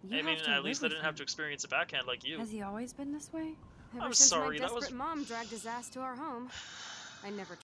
I mean, at least I didn't have to experience a backhand like you. Has he always been this way? I'm sorry, Ever that since was... my desperate mom dragged his ass to our home. I never